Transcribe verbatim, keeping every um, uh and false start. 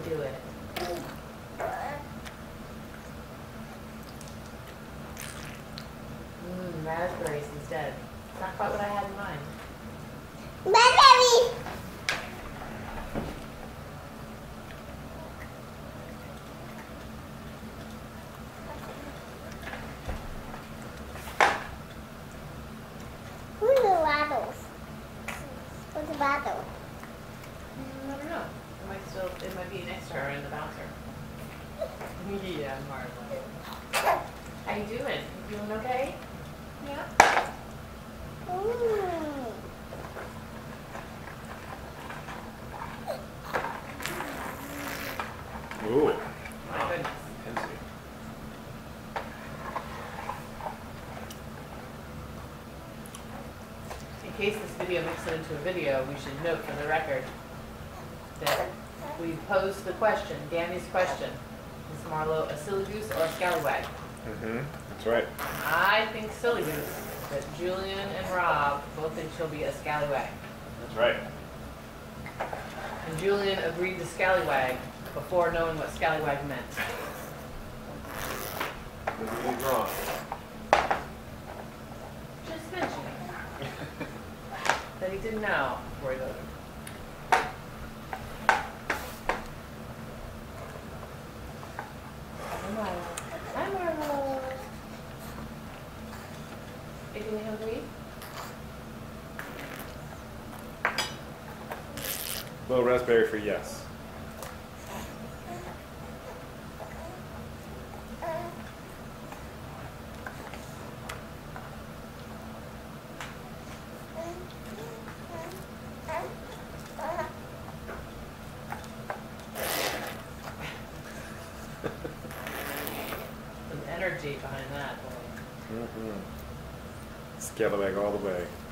do it. Mmm, raspberries instead. It's not quite what I had in mind. Raspberry! Who's the rattles? What's the rattle? Mm, I don't know. It might still, it might be next to her in the bouncer. Yeah, Marla. How you doing? You doing okay? Yeah. Mm. Ooh. My goodness. Fancy. In case this video makes it into a video, we should note for the record that we posed the question, Danny's question. Is Marlo a silly goose or a scallywag? Mm-hmm. That's right. I think silly goose, but Julian and Rob both think she'll be a scallywag. That's right. And Julian agreed to scallywag before knowing what scallywag meant. Maybe he's wrong. Just mentioning that he didn't know before he voted. Hi, Marlo. Hi, Marlo. Are you feeling hungry? Little raspberry for yes. Some energy behind that. Boy. Mm-hmm. Scallywag all the way.